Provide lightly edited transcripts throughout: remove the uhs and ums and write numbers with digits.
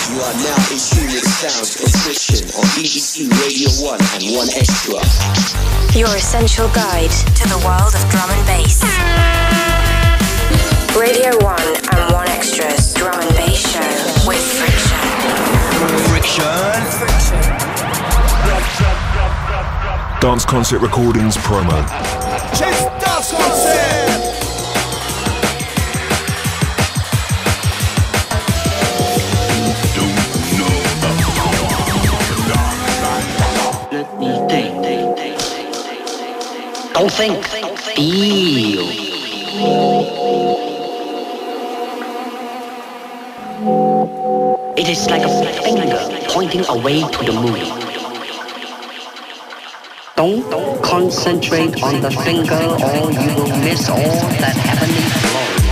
You are now in tune with sounds of Friction on BBC Radio 1 and 1 Extra. Your essential guide to the world of drum and bass. Radio 1 and 1 Extra's drum and bass show with Friction. Dance Concert Recordings promo. Chase Dance Concert! Let me think. Don't think, feel. It is like a finger pointing away to the moon. Don't concentrate on the finger or you will miss all that heavenly glory.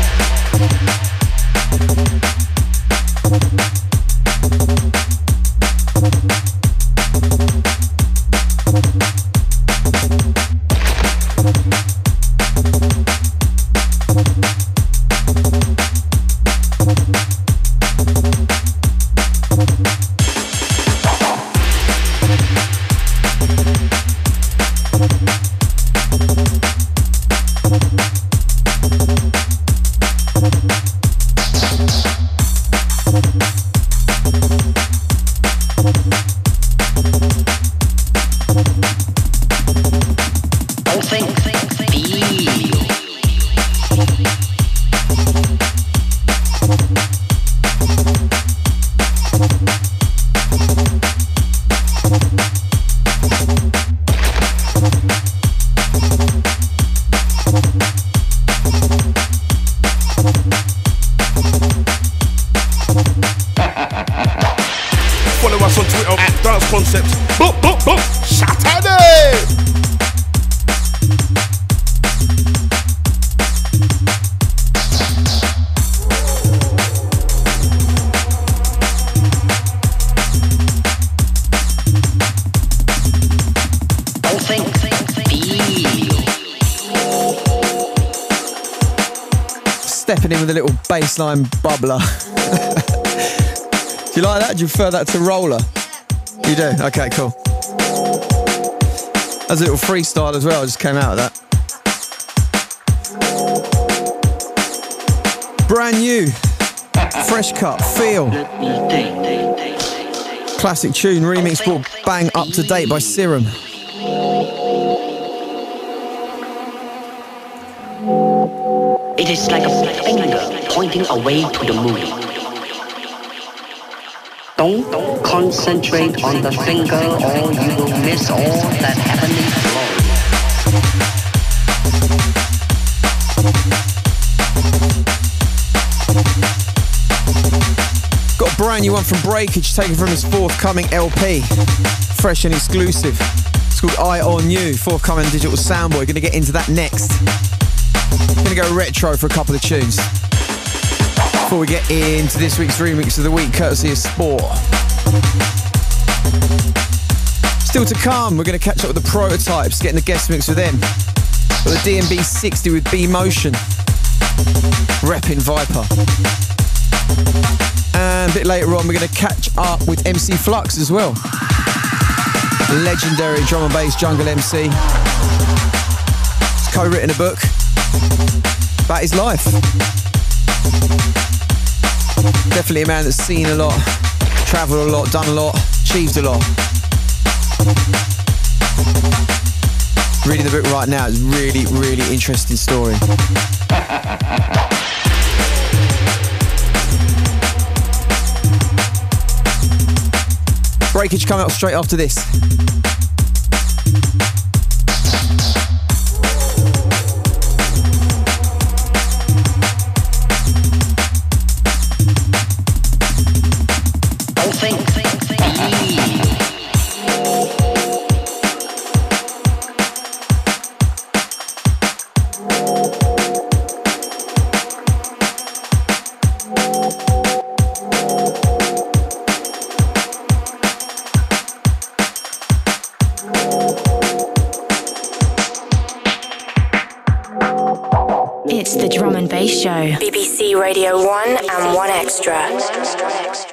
Stepping in with a little bassline bubbler. Do you like that? Do you prefer that to roller? You do? Okay, cool. That's a little freestyle as well, I just came out of that. Brand new, fresh cut, Feel. Classic tune, remix brought bang up to date by Serum. It is like a finger pointing away to the moon. Don't concentrate on the finger or you will miss all that heavenly glory. Got a brand new one from Breakage taken from his forthcoming LP. Fresh and exclusive. It's called Eye on You, forthcoming digital soundboy. Gonna get into that next. Gonna go retro for a couple of tunes before we get into this week's remix of the week, courtesy of Sport. Still to come, we're gonna catch up with the Prototypes, getting the guest mix with them. Got the DMB 60 with B Motion, repping Viper. And a bit later on, we're gonna catch up with MC Flux as well. Legendary drum and bass jungle MC. He's co-written a book about his life. Definitely a man that's seen a lot, travelled a lot, done a lot, achieved a lot. Reading the book right now is really, really interesting story. Breakage coming up straight after this. It's the Drum and Bass Show. BBC Radio 1 and 1 Extra.